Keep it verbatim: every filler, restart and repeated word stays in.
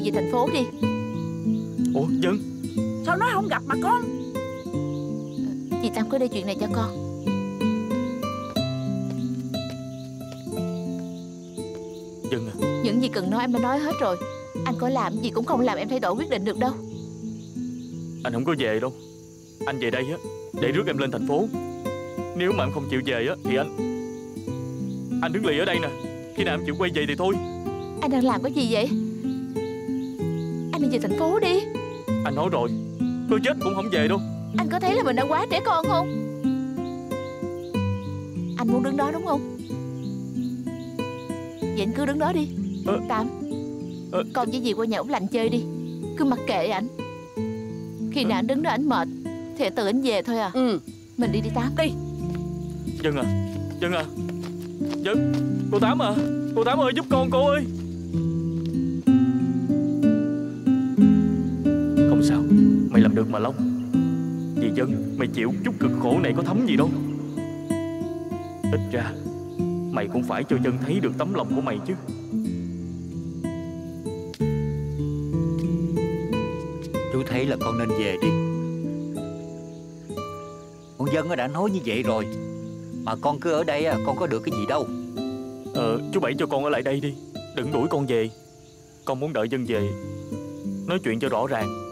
về thành phố đi. Ủa Dân, sao nói không gặp mà con? Dì Tám có đây chuyện này cho con. Dân à, Những gì cần nói em đã nói hết rồi. Anh có làm gì cũng không làm em thay đổi quyết định được đâu. anh không có về đâu. Anh về đây á để rước em lên thành phố. Nếu mà em không chịu về á thì anh Anh đứng lì ở đây nè. Khi nào em chịu quay về thì thôi. Anh đang làm cái gì vậy? Anh đi về thành phố đi. Anh nói rồi, tôi chết cũng không về đâu. Anh có thấy là mình đã quá trẻ con không? Anh muốn đứng đó đúng không? Vậy anh cứ đứng đó đi. ờ, Tám ờ, Con với dì qua nhà út lạnh chơi đi. Cứ mặc kệ ảnh. Khi nào anh đứng đó ảnh mệt thì tự ảnh về thôi à. Ừ. Mình đi đi Tám. Đi. Dân à, Dân à, Dân, cô Tám à, cô Tám ơi giúp con cô ơi. Không sao, mày làm được mà Long. Vì Dân, mày chịu chút cực khổ này có thấm gì đâu. Ít ra mày cũng phải cho Dân thấy được tấm lòng của mày chứ. Chú thấy là con nên về đi. Con Dân đã nói như vậy rồi. Mà con cứ ở đây con có được cái gì đâu. Ờ, chú Bảy cho con ở lại đây đi. Đừng đuổi con về. Con muốn đợi Dân về nói chuyện cho rõ ràng.